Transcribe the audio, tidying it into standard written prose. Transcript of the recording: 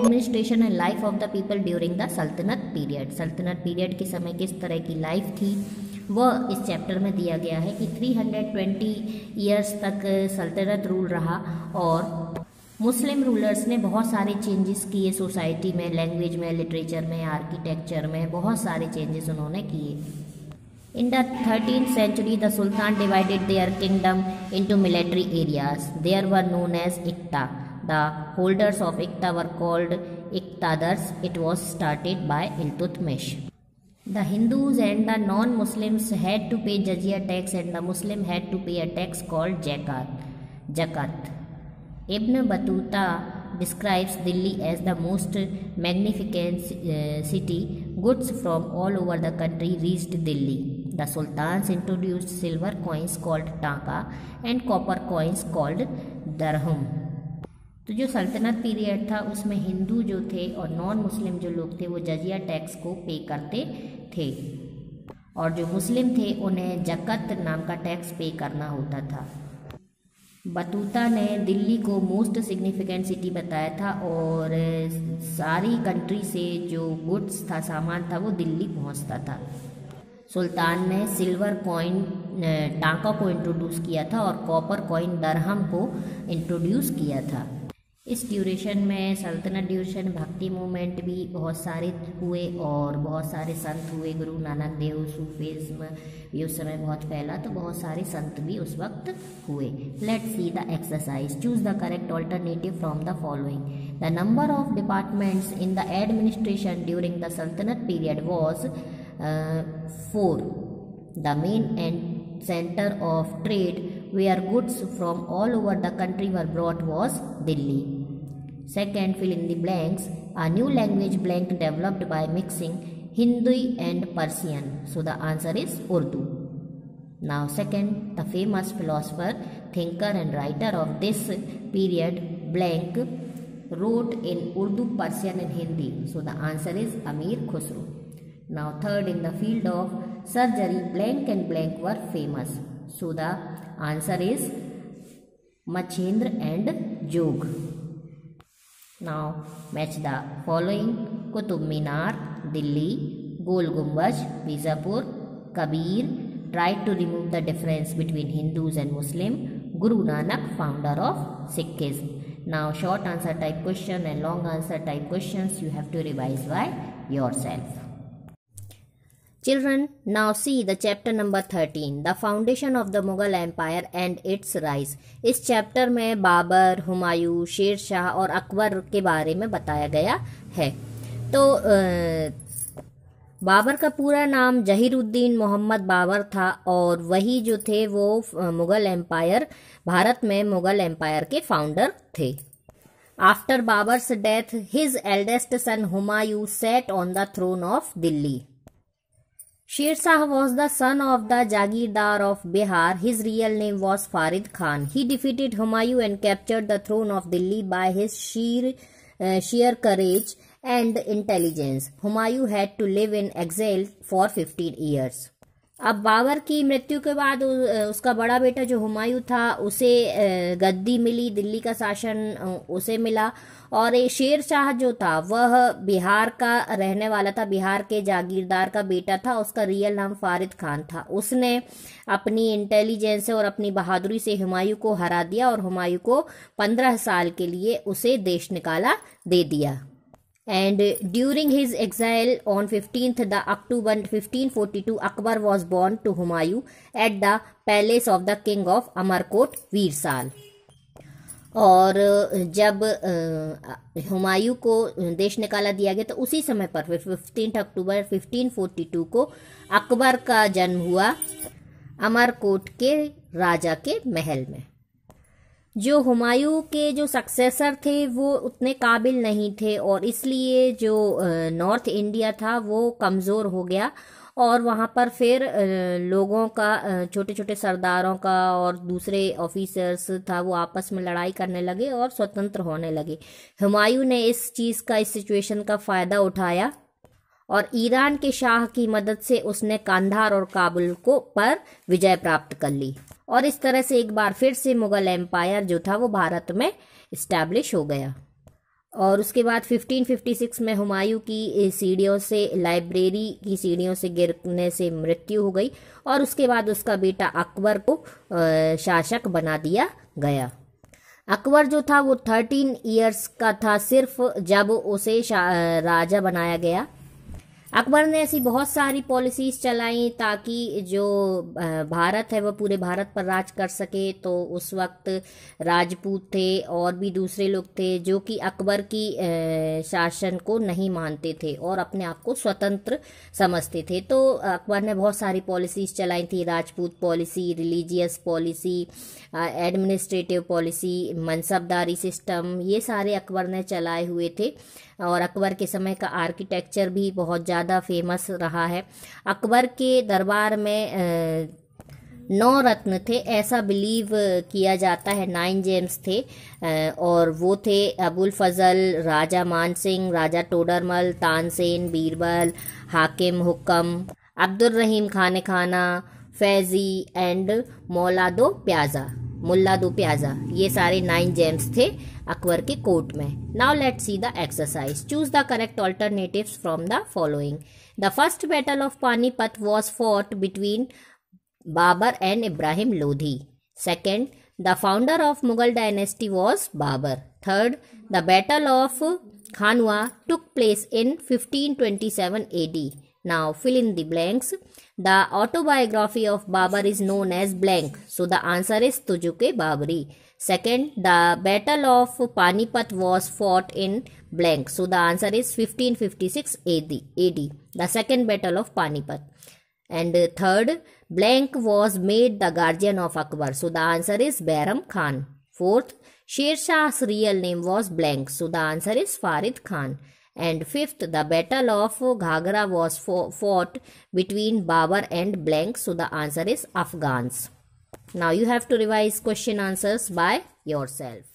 Administration and life of the people during the सल्तनत period. सल्तनत period के समय किस तरह की लाइफ थी वह इस चैप्टर में दिया गया है कि 320 ईयर्स तक सल्तनत रूल रहा और मुस्लिम रूलर्स ने बहुत सारे चेंजेस किए सोसाइटी में, लैंग्वेज में, लिटरेचर में, आर्किटेक्चर में, बहुत सारे चेंजेस उन्होंने किए। In the 13th century, the Sultan divided their kingdom into military areas. They were known as Iqta. The holders of Iqta were called Iqtadars. It was started by Iltutmish. The Hindus and the non-Muslims had to pay jizya tax, and the Muslim had to pay a tax called zakat. Ibn Battuta describes Delhi as the most magnificent city. Goods from all over the country reached Delhi. The sultans introduced silver coins called टाका and copper coins called दरहम। तो जो सल्तनत period था उसमें हिंदू जो थे और non Muslim जो लोग थे वो जजिया टैक्स को पे करते थे और जो मुस्लिम थे उन्हें जकत नाम का टैक्स पे करना होता था। बतूता ने दिल्ली को मोस्ट सिग्निफिकेंट सिटी बताया था और सारी कंट्री से जो गुड्स था, सामान था, वो दिल्ली पहुंचता था। सुल्तान ने सिल्वर कॉइन टाका को इंट्रोड्यूस किया था और कॉपर कॉइन दरहम को इंट्रोड्यूस किया था। इस ड्यूरेशन में सल्तनत ड्यूरेशन भक्ति मूवमेंट भी बहुत सारे हुए और बहुत सारे संत हुए। गुरु नानक देव सूफीज्म भी उस समय बहुत फैला, तो बहुत सारे संत भी उस वक्त हुए। Let's see the exercise. Choose the correct alternative from the following. The number of departments in the administration during the सल्तनत period was 4. The main and center of trade where goods from all over the country were brought was Delhi. Second, fill in the blanks. A new language blank developed by mixing Hindi and Persian. So the answer is Urdu. Now second, the famous philosopher, thinker and writer of this period blank wrote in Urdu, Persian and Hindi. So the answer is Amir Khusro. Now third, in the field of surgery blank and blank were famous. So the answer is Machendra and Jog. Now match the following. Qutub Minar, Delhi. Gol Gumbaz, Bijapur. Kabir tried to remove the difference between Hindus and Muslim. Guru Nanak, founder of Sikhism. Now short answer type question and long answer type questions you have to revise by yourself. Children, now see the chapter number 13, the foundation of the Mughal Empire and its rise. इस chapter में बाबर, हुमायूं, शेर शाह और अकबर के बारे में बताया गया है। तो बाबर का पूरा नाम जहीरुद्दीन मोहम्मद बाबर था और वही जो थे वो मुगल एम्पायर, भारत में मुगल एम्पायर के फाउंडर थे। After Babur's death his eldest son Humayun sat on the throne of Delhi. Sher Shah was the son of the Jagirdar of Bihar. His real name was Farid Khan. He defeated Humayun and captured the throne of Delhi by his sheer courage and intelligence. Humayun had to live in exile for 15 years. अब बाबर की मृत्यु के बाद उसका बड़ा बेटा जो हुमायूं था उसे गद्दी मिली, दिल्ली का शासन उसे मिला और शेर शाह जो था वह बिहार का रहने वाला था, बिहार के जागीरदार का बेटा था। उसका रियल नाम फारिद खान था। उसने अपनी इंटेलिजेंस से और अपनी बहादुरी से हुमायूं को हरा दिया और हुमायूं को 15 साल के लिए उसे देश निकाला दे दिया। And during his exile on 15th the October 1542, Akbar was born to Humayun at the palace of the king of Amarkot, Veersal. और जब हुमायूं को देश निकाला दिया गया तो उसी समय पर 15 अक्टूबर 1542 को अकबर का जन्म हुआ अमरकोट के राजा के महल में। जो हुमायूं के जो सक्सेसर थे वो उतने काबिल नहीं थे और इसलिए जो नॉर्थ इंडिया था वो कमज़ोर हो गया और वहाँ पर फिर लोगों का, छोटे छोटे सरदारों का और दूसरे ऑफिसर्स था, वो आपस में लड़ाई करने लगे और स्वतंत्र होने लगे। हुमायूं ने इस चीज़ का, इस सिचुएशन का फ़ायदा उठाया और ईरान के शाह की मदद से उसने कांधार और काबुल को पर विजय प्राप्त कर ली और इस तरह से एक बार फिर से मुगल एम्पायर जो था वो भारत में इस्टेब्लिश हो गया। और उसके बाद 1556 में हुमायूं की सीढ़ियों से लाइब्रेरी की सीढ़ियों से गिरने से मृत्यु हो गई और उसके बाद उसका बेटा अकबर को शासक बना दिया गया। अकबर जो था वो 13 इयर्स का था सिर्फ जब उसे राजा बनाया गया। अकबर ने ऐसी बहुत सारी पॉलिसीज चलाई ताकि जो भारत है वह पूरे भारत पर राज कर सके। तो उस वक्त राजपूत थे और भी दूसरे लोग थे जो कि अकबर की शासन को नहीं मानते थे और अपने आप को स्वतंत्र समझते थे। तो अकबर ने बहुत सारी पॉलिसीज चलाई थी, Rajput policy, religious policy, administrative policy, Mansabdari system, ये सारे अकबर ने चलाए हुए थे। और अकबर के समय का आर्किटेक्चर भी बहुत ज़्यादा फेमस रहा है। अकबर के दरबार में 9 रत्न थे, ऐसा बिलीव किया जाता है। 9 जेम्स थे और वो थे अबुल फजल, राजा मान सिंह, राजा टोडरमल, तानसेन, बीरबल, हाकिम हुक्म, अब्दुल रहीम खान खाना, फैजी एंड मुल्ला दो प्याजा। ये सारे 9 जेम्स थे अकबर के कोर्ट में। Now let's see the exercise. Choose the correct alternatives from the following. The first battle of Panipat was fought between Babur and Ibrahim Lodhi. Second, the founder of Mughal dynasty was Babur. Third, the Battle of Khanwa took place in 1527 AD. Now fill in the blanks. The autobiography of Babur is known as blank. So the answer is Tujuke Babri. Second, the Battle of Panipat was fought in blank. So the answer is 1556 AD. The second Battle of Panipat. And third, blank was made the guardian of Akbar. So the answer is Bairam Khan. Fourth, Sher Shah's real name was blank. So the answer is Farid Khan. And fifth, the battle of Ghagra was fought between Babur and blank. So the answer is Afghans. Now you have to revise question answers by yourself.